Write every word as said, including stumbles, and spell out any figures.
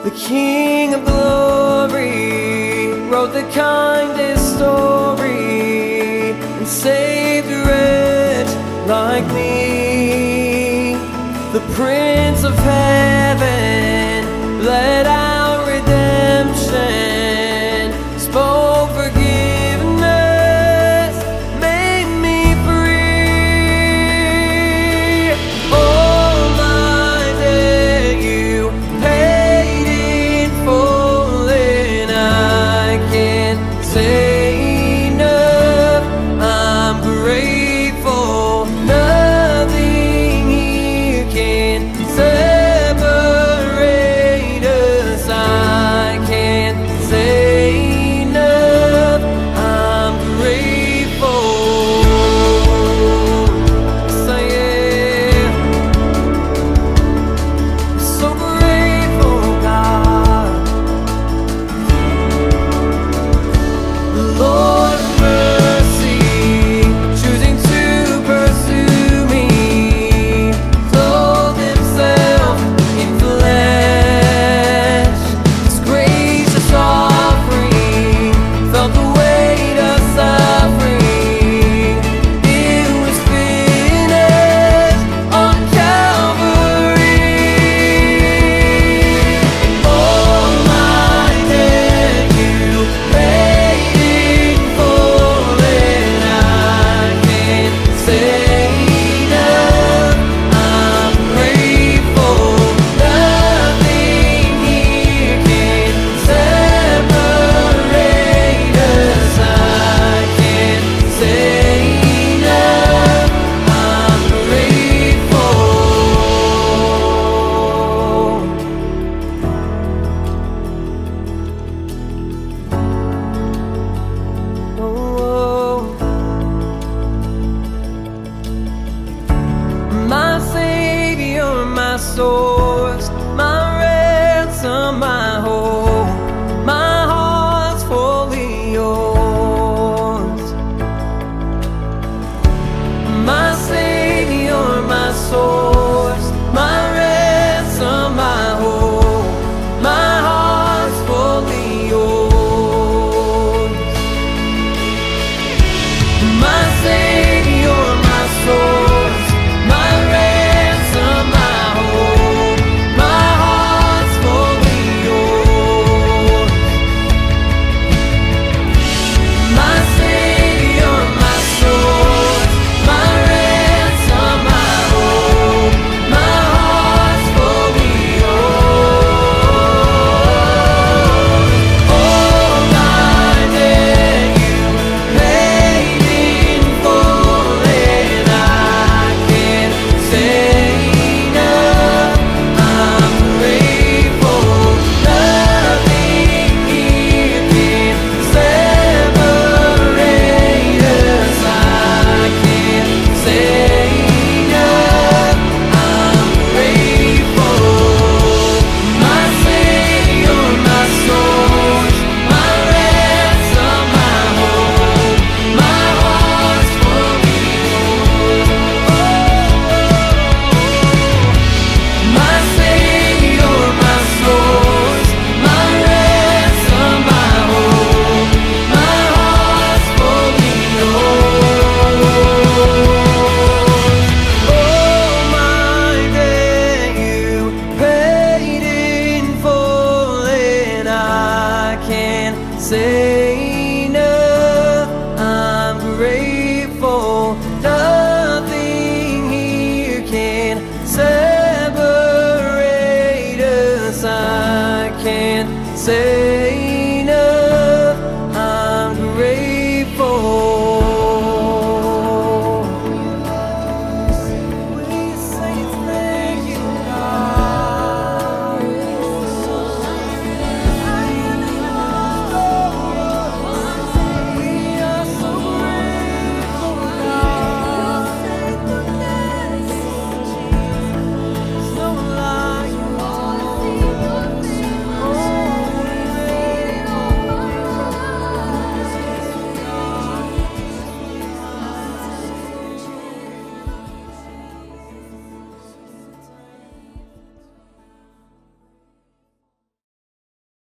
the King of glory, wrote the kindest story and saved a wretch like me. The Prince of Heaven bled out redemption, spoke forgiveness, made me free. All my debt you paid in full, and I can't say enough. I'm grateful. Nothing here can separate us. I can't say enough. I'm grateful. Yes, I am. So grateful, God. Lord of mercy, choosing to pursue me, clothed himself in flesh. His gracious offering felt the weight of suffering. It was finished on Calvary. All my debt you paid in full, and I can't say enough. I'm grateful. Nothing here can separate us. I can't say enough. I'm grateful. Oh, my Savior, my source, my ransom, my hope, my heart's fully yours. My Savior, my source, my ransom, my hope, my heart's fully yours. My